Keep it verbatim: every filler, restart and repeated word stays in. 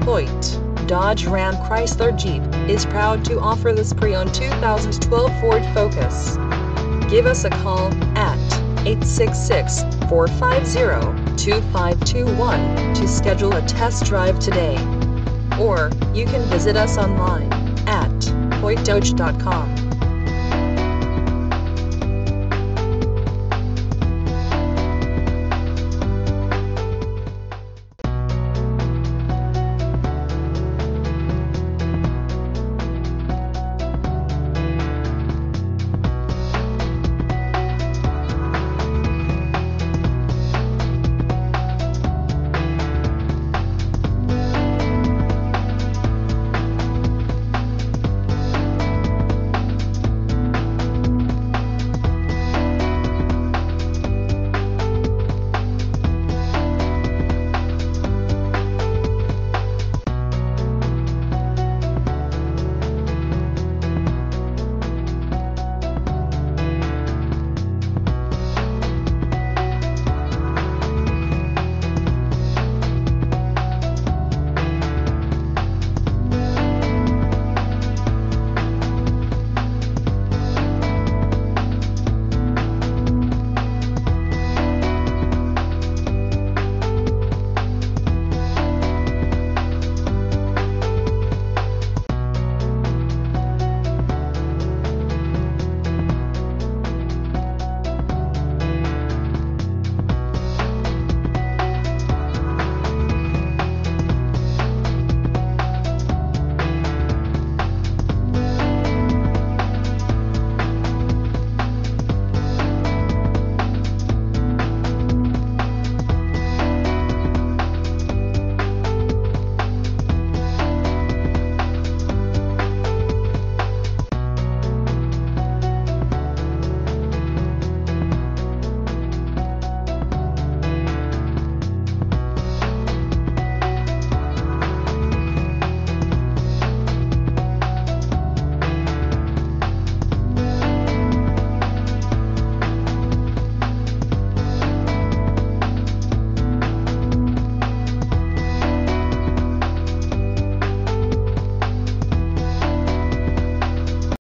Hoyte, Dodge Ram Chrysler Jeep, is proud to offer this pre-owned two thousand twelve Ford Focus. Give us a call at eight six six, four five zero, two five two one to schedule a test drive today. Or, you can visit us online at hoyte dodge dot com.